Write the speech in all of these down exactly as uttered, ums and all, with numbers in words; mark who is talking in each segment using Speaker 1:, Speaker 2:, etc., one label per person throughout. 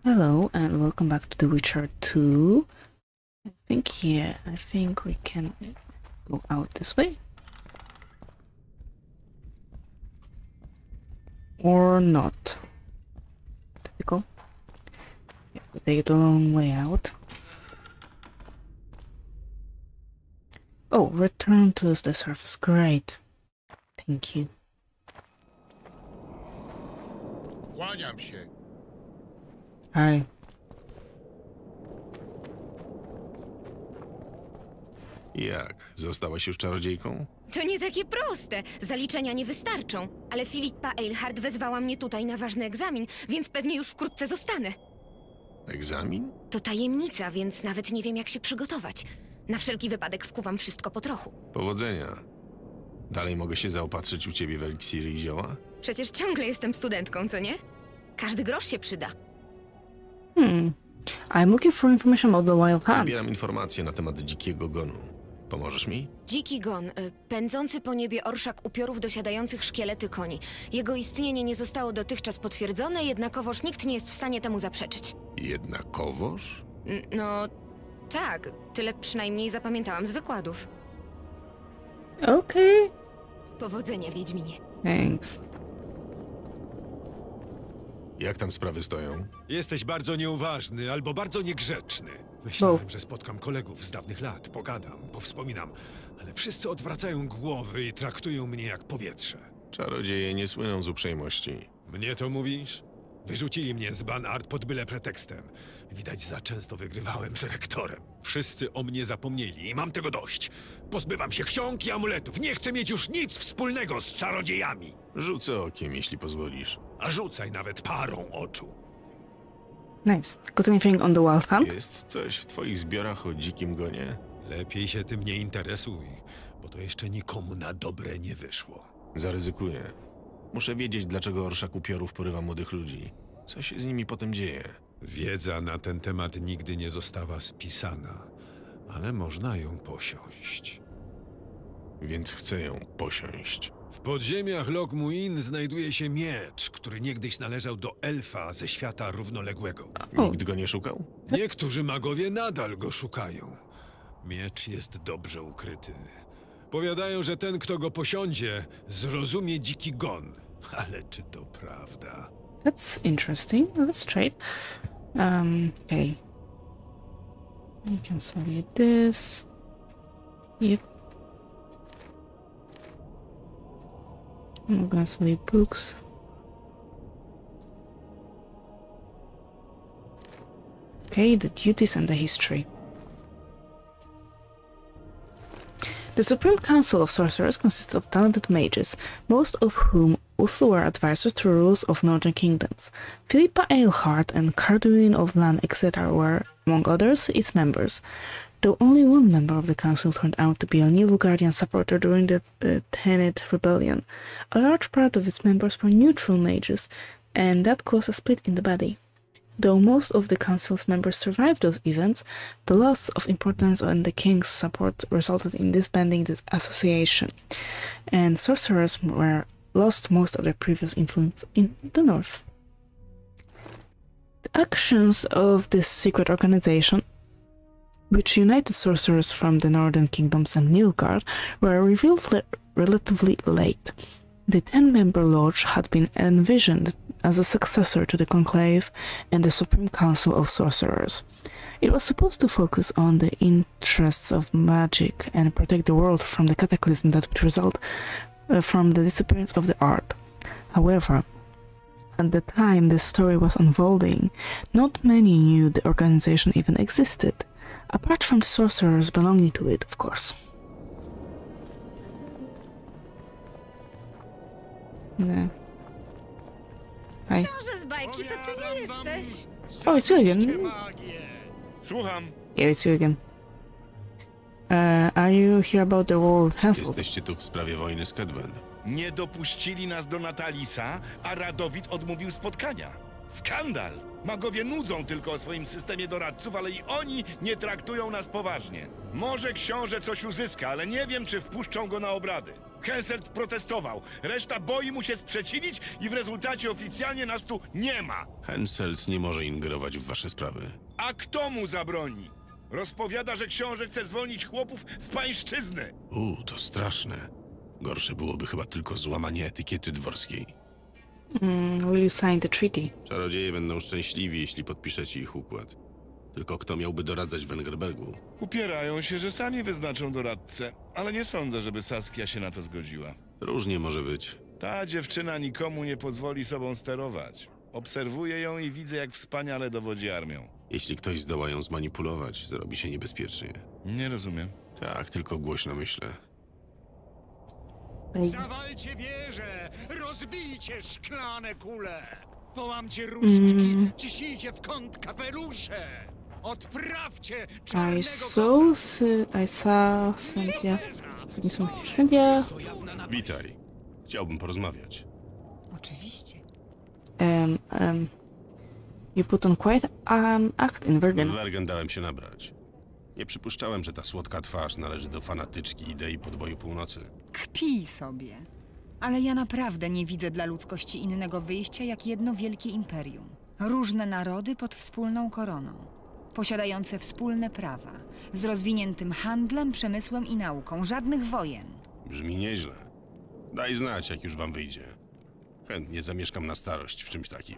Speaker 1: Hello and welcome back to The Witcher two. I think, yeah, I think we can go out this way. Or not. Typical. Yeah, we take the long way out. Oh, return to the surface. Great. Thank you.
Speaker 2: Kłaniam się.
Speaker 1: Hi.
Speaker 3: Jak? Zostałaś już czarodziejką?
Speaker 4: To nie takie proste. Zaliczenia nie wystarczą. Ale Filipa Eilhart wezwała mnie tutaj na ważny egzamin, więc pewnie już wkrótce zostanę.
Speaker 3: Egzamin?
Speaker 4: To tajemnica, więc nawet nie wiem, jak się przygotować. Na wszelki wypadek wkuwam wszystko po trochu.
Speaker 3: Powodzenia. Dalej mogę się zaopatrzyć u ciebie w eliksiry i zioła?
Speaker 4: Przecież ciągle jestem studentką, co nie? Każdy grosz się przyda.
Speaker 1: Hmm. I'm looking for information about the Wild Hunt.
Speaker 3: Zbieram informacje na temat dzikiego gonu. Pomożesz mi?
Speaker 4: Dziki gon, y, pędzący po niebie orszak upiorów dosiadających szkielety koni. Jego istnienie nie zostało dotychczas potwierdzone, jednakowoż nikt nie jest w stanie temu zaprzeczyć.
Speaker 3: Jednakowoż?
Speaker 4: N- No, tak. Tyle przynajmniej zapamiętałam z wykładów.
Speaker 1: Okay.
Speaker 4: Powodzenia, Wiedźminie.
Speaker 1: Thanks.
Speaker 3: Jak tam sprawy stoją?
Speaker 2: Jesteś bardzo nieuważny albo bardzo niegrzeczny. Myślałem,
Speaker 1: Bo-
Speaker 2: że spotkam kolegów z dawnych lat, pogadam, powspominam, ale wszyscy odwracają głowy i traktują mnie jak powietrze.
Speaker 3: Czarodzieje nie słyną z uprzejmości.
Speaker 2: Mnie to mówisz? Wyrzucili mnie z Banart pod byle pretekstem. Widać, za często wygrywałem z rektorem. Wszyscy o mnie zapomnieli i mam tego dość. Pozbywam się ksiąg i amuletów. Nie chcę mieć już nic wspólnego z czarodziejami.
Speaker 3: Rzucę okiem, jeśli pozwolisz.
Speaker 2: A rzucaj nawet parą oczu.
Speaker 1: Nice. Got anything on the Wild Hunt?
Speaker 3: Jest coś w twoich zbiorach o dzikim gonie?
Speaker 2: Lepiej się tym nie interesuj, bo to jeszcze nikomu na dobre nie wyszło.
Speaker 3: Zaryzykuję. Muszę wiedzieć, dlaczego orszak upiorów porywa młodych ludzi. Co się z nimi potem dzieje?
Speaker 2: Wiedza na ten temat nigdy nie została spisana, ale można ją posiąść.
Speaker 3: Więc chcę ją posiąść.
Speaker 2: W podziemiach Loch Muin znajduje się miecz, który niegdyś należał do elfa ze świata równoległego.
Speaker 3: Nikt go nie szukał?
Speaker 2: Niektórzy magowie nadal go szukają. Miecz jest dobrze ukryty. Powiadają, że ten, kto go posiądzie, zrozumie dziki gon. Ale czy to prawda?
Speaker 1: That's interesting. Let's trade. Um, okay. We can sell you this. Yep. I'm gonna sell you books. Okay, the duties and the history. The Supreme Council of Sorcerers consisted of talented mages, most of whom also were advisors to rulers of northern kingdoms. Philippa Eilhart and Carduin of Lan, et cetera were, among others, its members, though only one member of the council turned out to be a Nilfgaardian supporter during the uh, Teneth Rebellion. A large part of its members were neutral mages, and that caused a split in the body. Though most of the council's members survived those events, the loss of importance and the king's support resulted in disbanding the association, and sorcerers were lost most of their previous influence in the north. The actions of this secret organization, which united sorcerers from the northern kingdoms and Nilfgaard, were revealed le- relatively late. The ten-member lodge had been envisioned as a successor to the Conclave and the Supreme Council of Sorcerers. It was supposed to focus on the interests of magic and protect the world from the cataclysm that would result uh, from the disappearance of the art. However, at the time this story was unfolding, not many knew the organization even existed, apart from the sorcerers belonging to it, of course. No. Hi.
Speaker 4: Książę z bajki, to ty nie jesteś.
Speaker 1: Oh, it's you again.
Speaker 5: Słucham.
Speaker 1: Yeah, it's you again. Uh, are you here about the war with Hansel?
Speaker 3: Jesteście tu w sprawie wojny z Kedwen.
Speaker 5: Nie dopuścili nas do Natalisa, a Radowid odmówił spotkania. Skandal! Magowie nudzą tylko o swoim systemie doradców, ale i oni nie traktują nas poważnie. Może książę coś uzyska, ale nie wiem, czy wpuszczą go na obrady. Henselt protestował. Reszta boi mu się sprzeciwić i w rezultacie oficjalnie nas tu nie ma.
Speaker 3: Henselt nie może ingerować w wasze sprawy.
Speaker 5: A kto mu zabroni? Rozpowiada, że książę chce zwolnić chłopów z pańszczyzny.
Speaker 3: Uuu, to straszne. Gorsze byłoby chyba tylko złamanie etykiety dworskiej.
Speaker 1: Mm, will you sign the treaty?
Speaker 3: Czarodzieje będą szczęśliwi, jeśli podpiszecie ich układ. Tylko kto miałby doradzać Wengerbergu?
Speaker 5: Upierają się, że sami wyznaczą doradcę, ale nie sądzę, żeby Saskia się na to zgodziła.
Speaker 3: Różnie może być.
Speaker 5: Ta dziewczyna nikomu nie pozwoli sobą sterować. Obserwuję ją i widzę, jak wspaniale dowodzi armią.
Speaker 3: Jeśli ktoś zdoła ją zmanipulować, zrobi się niebezpiecznie.
Speaker 5: Nie rozumiem.
Speaker 3: Tak, tylko głośno myślę.
Speaker 6: Zawalcie wieże, rozbijcie szklane kule, połamcie różdżki, ciśnijcie w kąt kapelusze, odprawcie
Speaker 1: I
Speaker 6: czarnego
Speaker 1: saw, Sy- I saw Cynthia. Cynthia
Speaker 3: Witaj. Chciałbym porozmawiać.
Speaker 4: Oczywiście.
Speaker 1: um, um, you put on quite an act in Verdun.
Speaker 3: W Wergen dałem się nabrać. Nie przypuszczałem, że ta słodka twarz należy do fanatyczki idei podboju północy.
Speaker 7: Kpij sobie. Ale ja naprawdę nie widzę dla ludzkości innego wyjścia jak jedno wielkie imperium. Różne narody pod wspólną koroną. Posiadające wspólne prawa. Z rozwiniętym handlem, przemysłem i nauką. Żadnych wojen.
Speaker 3: Brzmi nieźle. Daj znać, jak już wam wyjdzie. Chętnie zamieszkam na starość w czymś takim.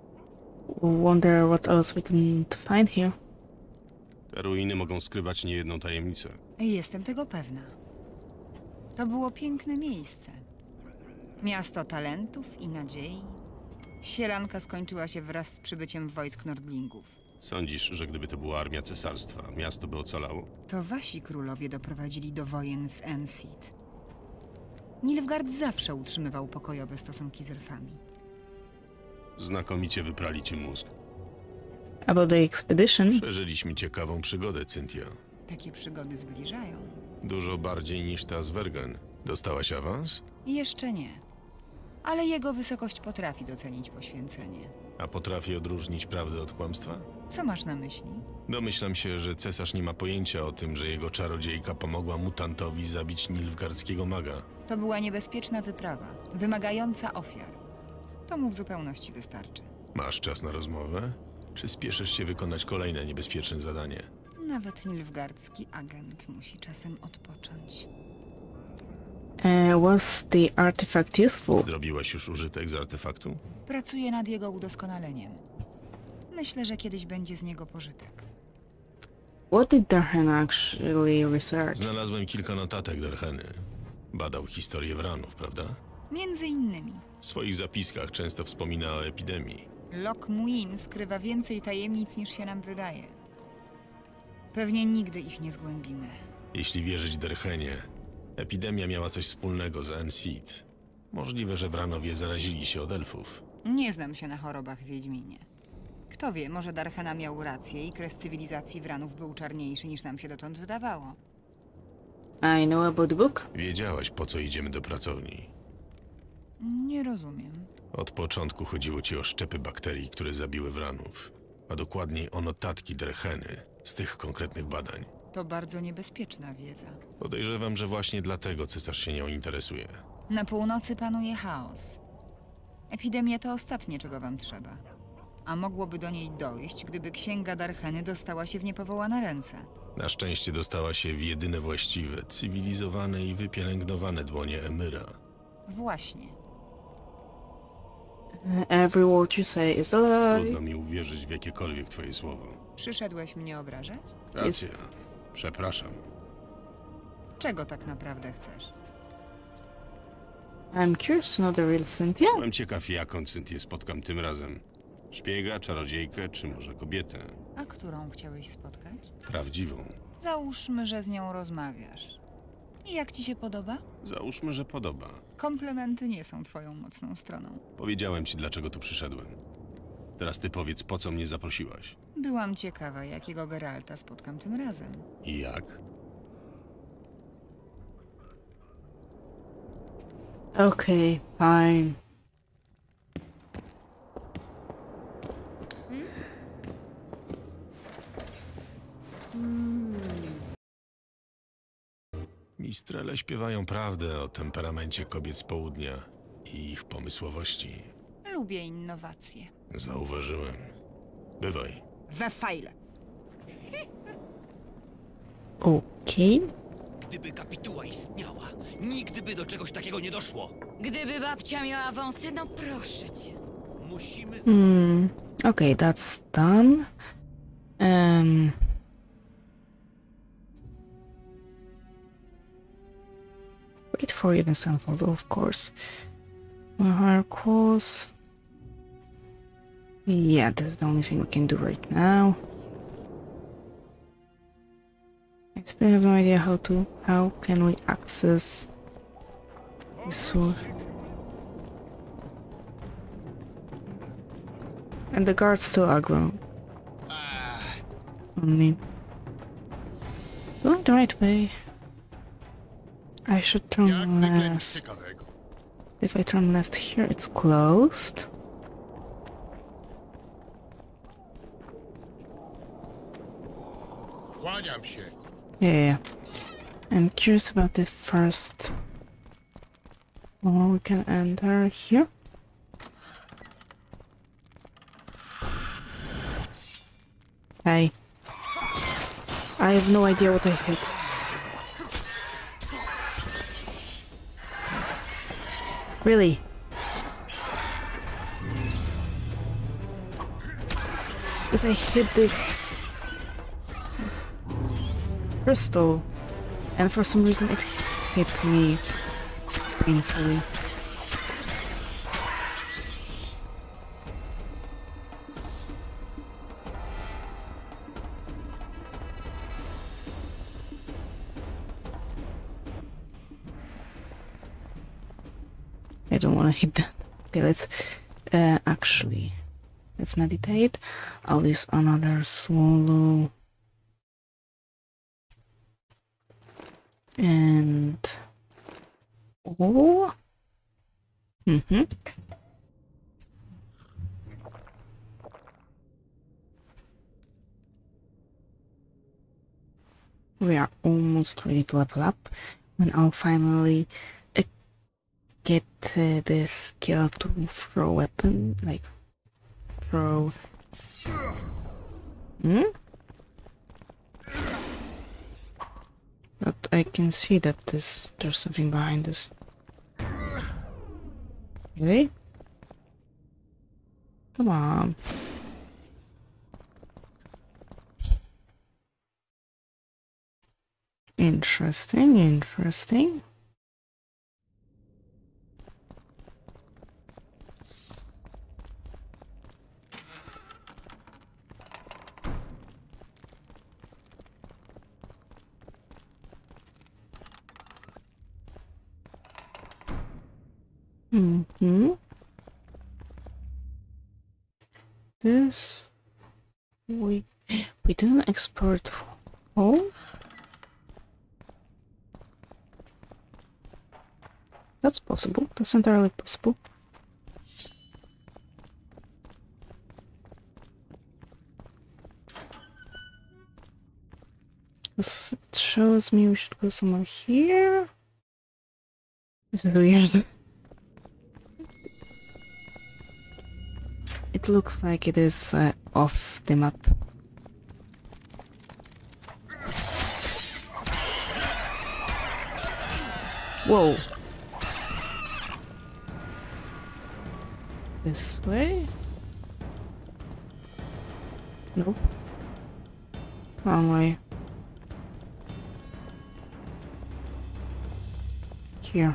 Speaker 1: Wonder what else we can find here.
Speaker 3: Te ruiny mogą skrywać niejedną tajemnicę.
Speaker 7: Jestem tego pewna. To było piękne miejsce. Miasto talentów i nadziei. Sielanka skończyła się wraz z przybyciem wojsk Nordlingów.
Speaker 3: Sądzisz, że gdyby to była armia cesarstwa, miasto by ocalało?
Speaker 7: To wasi królowie doprowadzili do wojen z Enseed. Nilfgaard zawsze utrzymywał pokojowe stosunki z elfami.
Speaker 3: Znakomicie wyprali ci mózg.
Speaker 1: About the expedition.
Speaker 3: Przeżyliśmy ciekawą przygodę, Cynthia.
Speaker 7: Takie przygody zbliżają.
Speaker 3: Dużo bardziej niż ta z Wergen. Dostałaś awans?
Speaker 7: Jeszcze nie. Ale jego wysokość potrafi docenić poświęcenie.
Speaker 3: A potrafi odróżnić prawdę od kłamstwa?
Speaker 7: Co masz na myśli?
Speaker 3: Domyślam się, że cesarz nie ma pojęcia o tym, że jego czarodziejka pomogła mutantowi zabić nilfgaardzkiego maga.
Speaker 7: To była niebezpieczna wyprawa, wymagająca ofiar. To mu w zupełności wystarczy.
Speaker 3: Masz czas na rozmowę? Czy spieszysz się wykonać kolejne niebezpieczne zadanie?
Speaker 7: Nawet nilfgaardzki agent musi czasem odpocząć.
Speaker 1: Uh, was the artifact useful?
Speaker 3: Zrobiłaś już użytek z artefaktu?
Speaker 7: Pracuję nad jego udoskonaleniem. Myślę, że kiedyś będzie z niego pożytek.
Speaker 1: What did Darhan actually research?
Speaker 3: Znalazłem kilka notatek Derheny. Badał historię Wranów, prawda?
Speaker 7: Między innymi,
Speaker 3: W swoich zapiskach często wspomina o epidemii.
Speaker 7: Loch Muin skrywa więcej tajemnic niż się nam wydaje. Pewnie nigdy ich nie zgłębimy.
Speaker 3: Jeśli wierzyć Derhenie, epidemia miała coś wspólnego z Enseed. Możliwe, że Wranowie zarazili się od elfów.
Speaker 7: Nie znam się na chorobach, Wiedźminie. Kto wie, może Darchena miał rację i kres cywilizacji Wranów był czarniejszy niż nam się dotąd wydawało.
Speaker 1: I know about the book.
Speaker 3: Wiedziałaś, po co idziemy do pracowni.
Speaker 7: Nie rozumiem.
Speaker 3: Od początku chodziło ci o szczepy bakterii, które zabiły Wranów, a dokładniej o notatki Derheny z tych konkretnych badań.
Speaker 7: To bardzo niebezpieczna wiedza.
Speaker 3: Podejrzewam, że właśnie dlatego cesarz się nią interesuje.
Speaker 7: Na północy panuje chaos. Epidemia to ostatnie, czego wam trzeba. A mogłoby do niej dojść, gdyby księga Darcheny dostała się w niepowołane ręce.
Speaker 3: Na szczęście dostała się w jedyne właściwe, cywilizowane i wypielęgnowane dłonie Emyra.
Speaker 7: Właśnie.
Speaker 1: Uh, every word you say is a lie.
Speaker 3: Trudno mi uwierzyć w jakiekolwiek twoje słowo.
Speaker 7: Przyszedłeś mnie obrażać?
Speaker 3: Racja. Przepraszam.
Speaker 7: Czego tak naprawdę chcesz?
Speaker 1: I'm curious to know the real Cynthia.
Speaker 3: Byłem ciekaw, jaką Cynthię spotkam tym razem. Szpiega, czarodziejkę, czy może kobietę?
Speaker 7: A którą chciałeś spotkać?
Speaker 3: Prawdziwą.
Speaker 7: Załóżmy, że z nią rozmawiasz. I jak ci się podoba?
Speaker 3: Załóżmy, że podoba.
Speaker 7: Komplementy nie są twoją mocną stroną.
Speaker 3: Powiedziałem ci, dlaczego tu przyszedłem. Teraz ty powiedz, po co mnie zaprosiłaś.
Speaker 7: Byłam ciekawa, jakiego Geralta spotkam tym razem.
Speaker 3: I jak?
Speaker 1: Okay, fine.
Speaker 3: Mistrele śpiewają prawdę o temperamencie kobiet z południa i ich pomysłowości.
Speaker 7: Lubię innowacje.
Speaker 3: Zauważyłem. Bywaj.
Speaker 7: We fajle.
Speaker 1: Okej.
Speaker 8: Gdyby kapituła istniała, nigdy by do czegoś takiego nie doszło.
Speaker 4: Gdyby babcia miała wąsy, no proszę cię.
Speaker 8: Musimy...
Speaker 1: Hmm. Okay, that's done. Um. Wait for events to unfold, of course. Our course. Yeah, this is the only thing we can do right now. I still have no idea how to. How can we access this sword? And the guards still aggro on me. Going the right way. I should turn left. If I turn left here, it's closed.
Speaker 6: Kłaniam się.
Speaker 1: Yeah, yeah. I'm curious about the first floor we can enter here. Hey. I have no idea what I hit. Really? Because I hit this crystal and for some reason it hit me painfully. I don't want to hit that. Okay, let's uh, actually let's meditate. I'll use another swallow and oh, mm-hmm. We are almost ready to level up when I'll finally get uh, the skill to throw weapon, like throw. Hmm? But I can see that this there's something behind this. Really? Come on. Interesting, interesting. Mm-hmm. This we we didn't export home. That's possible. That's entirely possible. This, it shows me we should go somewhere here. This is weird. It looks like it is uh, off the map. Whoa. This way? Nope. Wrong way. Here.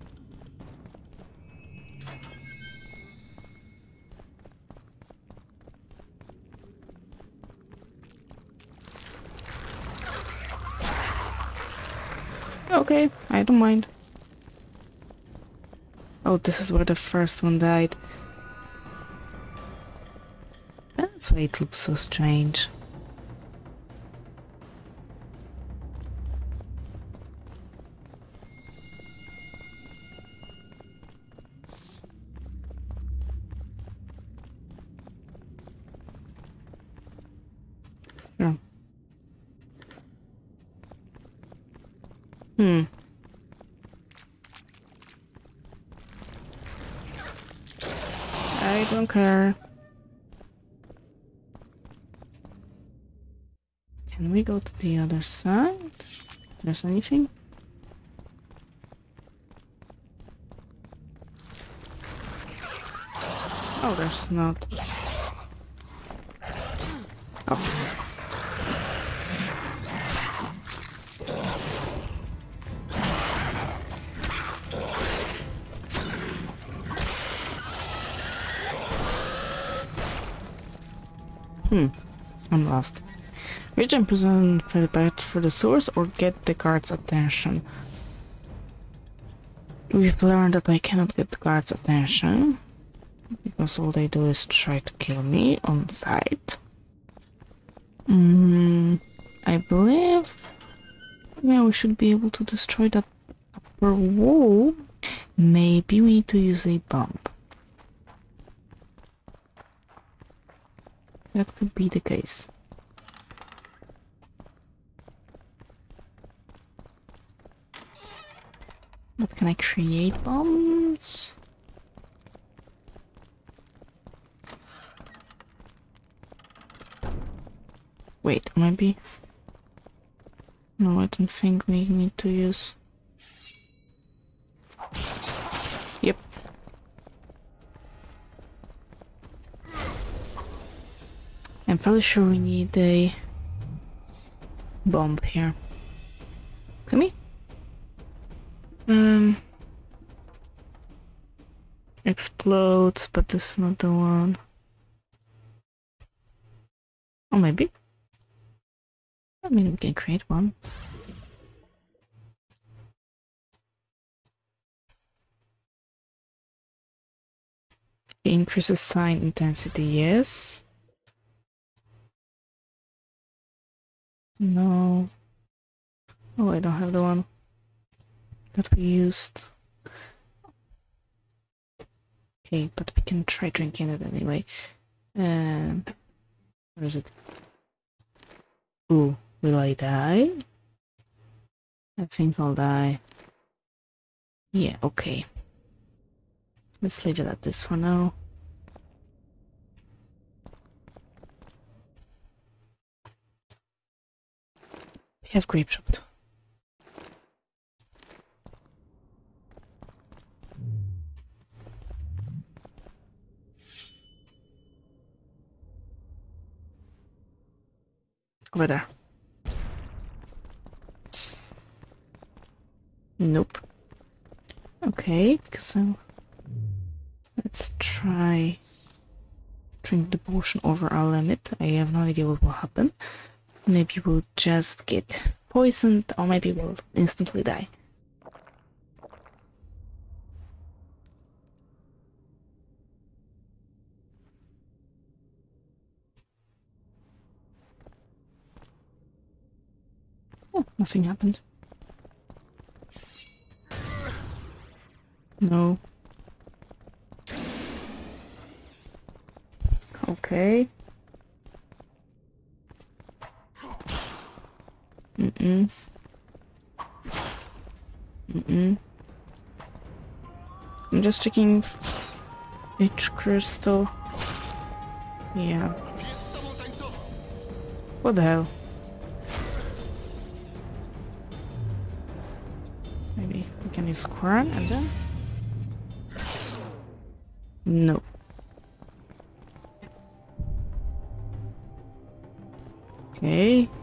Speaker 1: Okay, I don't mind. Oh, this is where the first one died. That's why it looks so strange. Sure. Hmm. don't care. Can we go to the other side? There's anything? Oh, there's not. Oh. Hmm, I'm lost. Reach and prison Philippa for the source or get the guard's attention. We've learned that I cannot get the guard's attention because all they do is try to kill me on sight. Mm, I believe, yeah, we should be able to destroy that upper wall. Maybe we need to use a bomb. That could be the case. But can I create bombs? Wait, maybe? No, I don't think we need to use... Yep. I'm fairly sure we need a bomb here. Come here. Um, explodes, but this is not the one. Or maybe. I mean, we can create one. It increases sign intensity, yes. No. Oh, I don't have the one that we used. Okay, but we can try drinking it anyway. Um, where is it? Ooh, will I die? I think I'll die. Yeah, okay. Let's leave it at this for now. We have grape shot. Over there. Nope. Okay, so let's try drink the potion over our limit. I have no idea what will happen. Maybe we'll just get poisoned, or maybe we'll instantly die. Oh, nothing happened. No. Okay. Mm-mm. Mm-mm. I'm just checking each crystal. Yeah. What the hell? Maybe we can use Quran and then? No. Okay.